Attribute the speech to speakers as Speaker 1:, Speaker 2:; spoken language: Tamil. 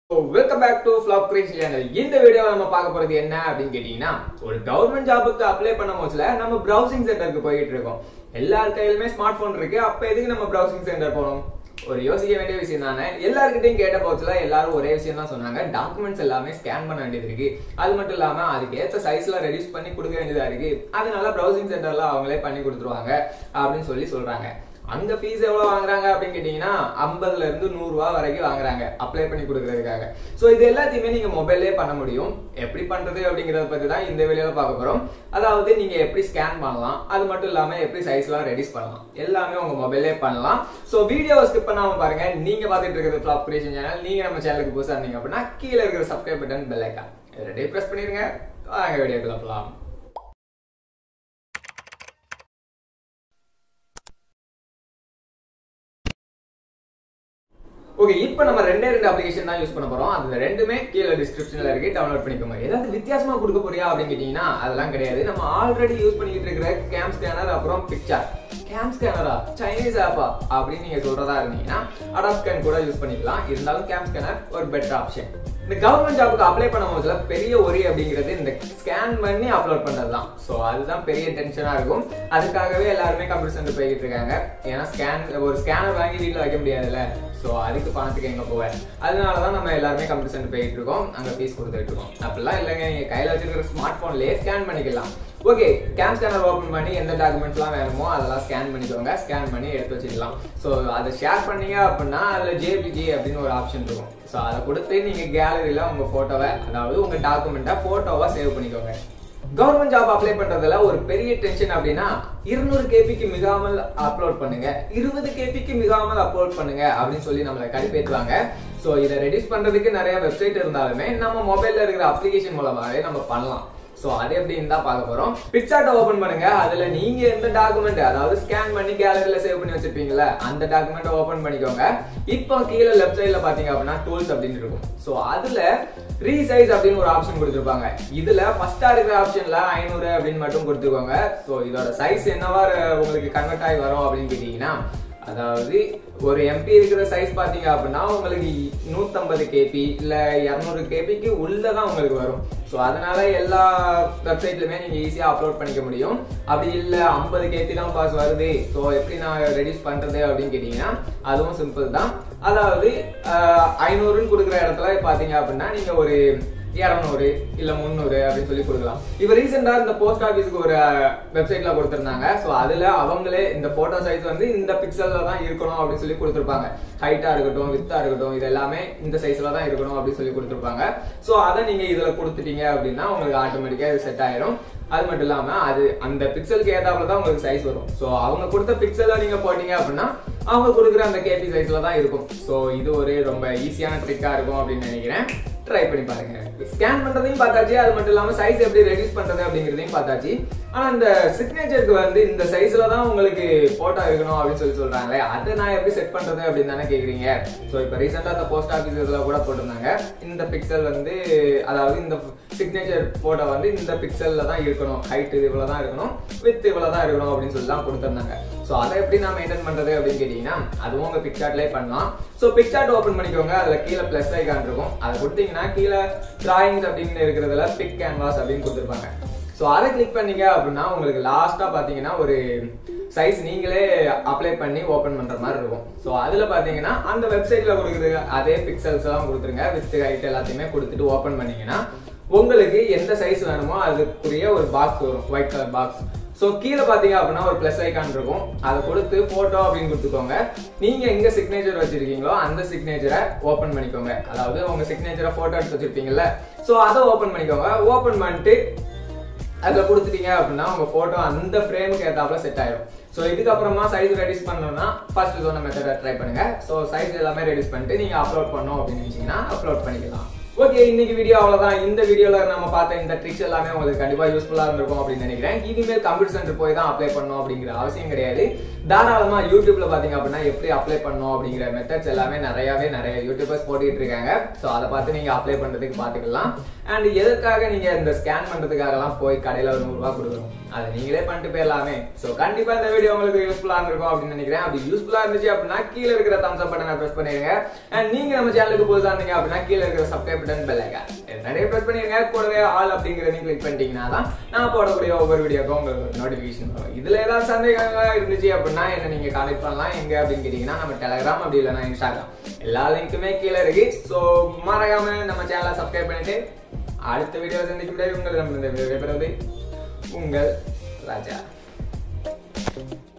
Speaker 1: Welcome back to Flop Crazy Channel. இந்த வீடியோல நம்ம பார்க்க போறது என்ன அப்படினு கேட்டிங்கனா ஒரு கவர்மெண்ட் ஜாபுக்கு அப்ளை பண்ணும்போதுல நம்ம browsing சென்டருக்கு போயிட்டு இருக்கோம். எல்லார் கையிலுமே ஸ்மார்ட் போன் இருக்கு. அப்ப எதுக்கு நம்ம browsing சென்டர் போறோம்? ஒரு யோசிக்க வேண்டிய விஷயம் தானே. எல்லார்கிட்டயும் கேட்ட போதுல எல்லாரும் ஒரே விஷயம் தான் சொன்னாங்க. டாக்குமெண்ட்ஸ் எல்லாமே ஸ்கேன் பண்ண வேண்டியது இருக்கு. அது மட்டும் இல்லாம அதுக்கு ஏத்த சைஸ்ல ரெடியூஸ் பண்ணி கொடுக்க வேண்டியதா இருக்கு. அதனால browsing சென்டர்ல அவங்களே பண்ணி கொடுத்துருவாங்க அப்படினு சொல்றாங்க. அங்க ஃபீஸ் எவ்வளவு வாங்குறாங்க அப்படினு கேட்டிங்கனா 50 ல இருந்து 100 ரூபாய் வரைக்கும் வாங்குறாங்க அப்ளை பண்ணி கொடுக்கிறதுக்காக. சோ இது எல்லாத்தையுமே நீங்க மொபைல்லே பண்ண முடியும். எப்படி பண்றது அப்படிங்கறத பத்தி தான் இந்த வீடியோல பார்க்க போறோம். அதாவது நீங்க எப்படி ஸ்கேன் பண்ணலாம், அது மட்டும் இல்லாம எப்படி சைஸ்லாம் ரெடியூஸ் பண்ணலாம், எல்லாமே உங்க மொபைல்லே பண்ணலாம். சோ வீடியோவை ஸ்கிப் பண்ணாம பாருங்க. நீங்க பார்த்துட்டு இருக்கிறது Flop Creation Channel. நீங்க நம்ம சேனலுக்கு புதுசா இருந்தீங்க அப்படினா கீழ இருக்கிற subscribe button bell icon ready press பண்ணிருங்க. வாங்க வீடியோக்குள்ள போலாம். ஓகே, இப்போ நம்ம ரெண்டு அப்ளிகேஷன் தான் யூஸ் பண்ண போறோம். அது ரெண்டுமே கீழ டிஸ்கிரிப்ஷன்ல இருக்கு, டவுன்லோட் பண்ணிக்கோங்க. ஏதாவது வித்தியாசமா கொடுக்க போறியா அப்படின்னு கேட்டீங்கன்னா அதெல்லாம் கிடையாது. நம்ம ஆல்ரெடி யூஸ் பண்ணிட்டு இருக்கிற கேம் ஸ்கேனர் அப்புறம் பிக்சர். கேம் ஸ்கேனரா சைனீஸ் ஆப்பா அப்படின்னு நீங்க சொல்றதா இருந்தீங்கன்னா அடாப் ஸ்கேன் கூட யூஸ் பண்ணிக்கலாம். இருந்தாலும் கேம் ஸ்கேனர் ஒரு பெட்டர் ஆப்ஷன். இந்த கவர்மெண்ட் ஜாபுக்கு அப்ளை பண்ணும்போதுல பெரிய ஒரி அப்படிங்கிறது இந்த ஸ்கேன் பண்ணி அப்லோட் பண்றது தான். ஸோ அதுதான் பெரிய டென்ஷனா இருக்கும். அதுக்காகவே எல்லாருமே கம்ப்யூட்டர் சென்டர் போய்கிட்டு இருக்காங்க. ஏன்னா ஒரு ஸ்கேனர் வாங்கி வீட்டில் வைக்க முடியாதுல்ல. ஸோ அதுக்கு பணத்துக்கு எங்க போவேன். அதனாலதான் நம்ம எல்லாருமே கம்ப்யூட்டர் சென்டர் போயிட்டு இருக்கோம், அங்க ஃபீஸ் கொடுத்துட்டு இருக்கோம். அப்படிலாம் இல்லைங்க, நீங்க கையில வச்சிருக்கிற ஸ்மார்ட் போன்லயே ஸ்கேன் பண்ணிக்கலாம். ஓகே, கேம் ஸ்கேனர் ஓபன் பண்ணி எந்த டாக்குமெண்ட்ஸ்லாம் வேணுமோ அதெல்லாம் ஸ்கேன் பண்ணிக்கோங்க. ஸ்கேன் பண்ணி எடுத்து வச்சுக்கலாம். ஸோ அதை ஷேர் பண்ணீங்க அப்படின்னா அதுல ஜேபிஜி அப்படின்னு ஒரு ஆப்ஷன் இருக்கும். ஸோ அதை கொடுத்து நீங்க கேலரியில உங்க போட்டோவை, அதாவது உங்க டாக்குமெண்ட்டை போட்டோவா சேவ் பண்ணிக்கோங்க. கவர்மெண்ட் ஜாப் அப்ளை பண்றதுல ஒரு பெரிய டென்ஷன் அப்படின்னா 200 கேபிக்கு மிகாமல் அப்லோட் பண்ணுங்க, 20 கேபிக்கு மிகாமல் அப்லோட் பண்ணுங்க அப்படின்னு சொல்லி நம்மளை கடுப்பேற்றுவாங்க. சோ இதை ரெடியூஸ் பண்றதுக்கு நிறைய வெப்சைட் இருந்தாலுமே நம்ம மொபைல்ல இருக்கிற அப்ளிகேஷன் மூலமாவே நம்ம பண்ணலாம். சோ அது எப்படின்னு தான் பார்க்க போறோம். பிக்சார்ட்டை ஓபன் பண்ணுங்க. அதுல நீங்க எந்த டாக்குமெண்ட், அதாவது ஸ்கேன் பண்ணி கேலரியில சேவ் பண்ணி வச்சிருப்பீங்களா அந்த டாக்குமெண்ட்டை ஓபன் பண்ணிக்கோங்க. இப்போ கீழே லெஃப்ட் சைடுல பாத்தீங்க அப்படின்னா டூல்ஸ் அப்படின்னு இருக்கும். சோ அதுல ரீசைஸ் அப்படின்னு ஒரு ஆப்ஷன் கொடுத்துருப்பாங்க. இதுல ஃபர்ஸ்டா இருக்கிற ஆப்ஷன்ல 500 அப்படின்னு மட்டும் கொடுத்துக்கோங்க. சோ இதோட சைஸ் என்னவா உங்களுக்கு கன்வெர்ட் ஆகி வரும் அப்படின்னு கேட்டீங்கன்னா, அதாவது ஒரு எம்பி இருக்கிற சைஸ் பாத்தீங்க அப்படின்னா உங்களுக்கு 150 கேபி இல்ல 200 கேபிக்கு உள்ளதான் உங்களுக்கு வரும். சோ அதனால எல்லா வெப்சைட்லயுமே நீங்க ஈஸியா அப்லோட் பண்ணிக்க முடியும். அப்படி இல்ல 50 கேபி தான் பாஸ் வருது, சோ எப்படி நான் ரெடியூஸ் பண்றது அப்படின்னு கேட்டீங்கன்னா அதுவும் சிம்பிள் தான். அதாவது 500 கொடுக்குற இடத்துல பாத்தீங்க அப்படின்னா நீங்க ஒரு 200 இல்ல 300 அப்படின்னு சொல்லி கொடுக்கலாம். இப்ப ரீசெண்டா இந்த போஸ்ட் ஆபீஸ்க்கு ஒரு வெப்சைட்ல கொடுத்திருந்தாங்க. சோ அதுல அவங்களே இந்த போட்டோ சைஸ் வந்து இந்த பிக்சல்ல தான் இருக்கணும் அப்படின்னு சொல்லி கொடுத்திருப்பாங்க. ஹைட்டா இருக்கட்டும், வித்தா இருக்கட்டும், இது எல்லாமே இந்த சைஸ்ல தான் இருக்கணும் அப்படின்னு சொல்லி கொடுத்திருப்பாங்க. சோ அதை நீங்க இதுல கொடுத்துட்டீங்க அப்படின்னா உங்களுக்கு ஆட்டோமேட்டிக்கா இது செட் ஆயிரும். அது மட்டும் இல்லாம அது அந்த பிக்சலுக்கு ஏதாப்புல தான் உங்களுக்கு சைஸ் வரும். சோ அவங்க கொடுத்த பிக்சல்ல நீங்க போட்டீங்க அப்படின்னா அவங்க கொடுக்குற அந்த கேபி சைஸ்ல தான் இருக்கும். சோ இது ஒரு ரொம்ப ஈஸியான ட்ரிக்கா இருக்கும் அப்படின்னு நினைக்கிறேன். ட்ரை பண்ணி பாருங்க. ஸ்கேன் பண்றதையும் பார்த்தாச்சு, அது மட்டும் இல்லாம சைஸ் எப்படி ரெடியூஸ் பண்றது அப்படிங்கறதையும் பார்த்தாச்சு. ஆனா இந்த சிக்னேச்சருக்கு வந்து இந்த சைஸ்ல தான் உங்களுக்கு போட்டோ இருக்கணும் அப்படின்னு சொல்றாங்களே, அதை நான் எப்படி செட் பண்றது அப்படின்னு தானே கேக்குறீங்க. சோ இப்ப ரீசெண்டா அந்த போஸ்ட் ஆபீஸ் இதுல கூட போட்டிருந்தாங்க, இந்த பிக்சல் வந்து, அதாவது இந்த சிக்னேச்சர் போட்டோ வந்து இந்த பிக்சல்ல தான் இருக்கணும், ஹைட் இவ்வளவுதான் இருக்கணும், வித் இவ்வளவுதான் இருக்கணும் அப்படின்னு சொல்லி தான் கொடுத்திருந்தாங்க. சோ அதை எப்படி நான் மெயின்டைன் பண்றது அப்படின்னு கேட்டீங்கன்னா அதுவும் உங்க பிக்சார்ட்லயே பண்ணலாம். சோ பிக்சார்ட் ஓபன் பண்ணிக்கோங்க. அதுல கீழே பிளஸ் ஐகான் இருக்கும். அதை கொடுத்தீங்கன்னா கீழே டிராயிங்ஸ் அப்படின்னு இருக்கிறதுல பிக் கேன்வாஸ் அப்படின்னு கொடுத்துருப்பாங்க. சோ அதை கிளிக் பண்ணீங்க அப்படின்னா உங்களுக்கு லாஸ்டா பாத்தீங்கன்னா ஒரு சைஸ் நீங்களே அப்ளை பண்ணி ஓபன் பண்ற மாதிரி இருக்கும். சோ அதுல பாத்தீங்கன்னா அந்த வெப்சைட்ல கொடுக்குற அதே பிக்சல்ஸ் எல்லாம் கொடுத்துருங்க. வித் ஹைட் எல்லாத்தையுமே கொடுத்துட்டு ஓபன் பண்ணீங்கன்னா உங்களுக்கு எந்த சைஸ் வேணுமோ அதுக்குரிய ஒரு பாக்ஸ் வரும், ஒயிட் கலர் பாக்ஸ். சோ கீழே பாத்தீங்க அப்படின்னா ஒரு பிளஸ் ஐகான் இருக்கும். அதை கொடுத்து போட்டோ அப்படின்னு கொடுத்துக்கோங்க. நீங்க எங்க சிக்னேச்சர் வச்சிருக்கீங்களோ அந்த சிக்னேச்சரை ஓபன் பண்ணிக்கோங்க. அதாவது உங்க சிக்னேச்சரை போட்டோ எடுத்து வச்சிருப்பீங்கல்ல, சோ அதை ஓபன் பண்ணிக்கோங்க. ஓபன் பண்ணிட்டு அதுல கொடுத்துட்டீங்க அப்படின்னா உங்க போட்டோ அந்த ஃப்ரேமுக்கு ஏத்தாப்புல செட் ஆயிடும். சோ இதுக்கப்புறமா சைஸ் ரெடியூஸ் பண்ணணும்னா ஃபர்ஸ்ட் சொன்ன மெத்தடை ட்ரை பண்ணுங்க. சோ சைஸ் எல்லாமே ரெடியூஸ் பண்ணிட்டு நீங்க அப்லோட் பண்ணணும் அப்படின்னு நினைச்சீங்கன்னா அப்லோட் பண்ணிக்கலாம். ஓகே, இன்னைக்கு வீடியோ அவ்வளவுதான். இந்த வீடியோல நம்ம பார்த்த இந்த ட்ரிக்ஸ் எல்லாமே உங்களுக்கு கண்டிப்பா யூஸ்ஃபுல்லா இருந்திருக்கும் அப்படின்னு நினைக்கிறேன். இனிமேல் கம்ப்யூட்டர் சென்டர் போய் தான் அப்ளை பண்ணணும் அப்படிங்கிற அவசியம் கிடையாது. தாராளமா யூடியூப்ல பாத்தீங்க அப்படின்னா எப்படி அப்ளை பண்ணணும் அப்படிங்கிற மெத்தட்ஸ் எல்லாமே நிறைய யூடியூபர்ஸ் போட்டுட்டு இருக்காங்க. சோ அதை பார்த்து நீங்க அப்ளை பண்றதுக்கு பாத்துக்கலாம். அண்ட் எதற்காக நீங்க இந்த ஸ்கேன் பண்றதுக்காக எல்லாம் போய் கடையில ஒரு 100 ரூபாய் கொடுக்கணும், அதை நீங்களே பண்ணிட்டு போயிடலாமே. சோ கண்டிப்பா இந்த வீடியோ உங்களுக்கு யூஸ்ஃபுல்லா இருந்திருக்கும் அப்படின்னு நினைக்கிறேன். அப்படி யூஸ்ஃபுல்லா இருந்துச்சு அப்படின்னா கீழே இருக்கிற தம்ஸ் அப் பட்டனை பிரஸ் பண்ணிருங்க. அண்ட் நீங்க நம்ம சேனலுக்கு புதுசா இருந்தீங்க அப்படின்னா கீழே இருக்கிற சப்ஸ்கிரைப் பட்டன் பெல் ஐகான் நிறைய பிரஸ் பண்ணிருங்க. கூடவே ஆல் அப்படிங்கறத கிளிக் பண்ணிட்டீங்கன்னா தான் நான் போடக்கூடிய ஒவ்வொரு வீடியோக்கும் உங்களுக்கு நோட்டிபிகேஷன் வரும். இதுல ஏதாவது சந்தேகங்கள் இருந்துச்சு அப்படின்னா என்ன நீங்க கான்டெக்ட் பண்ணலாம். எங்க அப்படின்னு கேட்டீங்கன்னா நம்ம டெலிகிராம் அப்படி இல்லைன்னா இன்ஸ்டாகிராம் எல்லா லிங்க்குமே கீழே இருக்கு. சோ மறக்காம நம்ம சேனலை சப்ஸ்கிரைப் பண்ணிட்டு அடுத்த வீடியோ சந்திக்கும் உங்கள் ராஜா.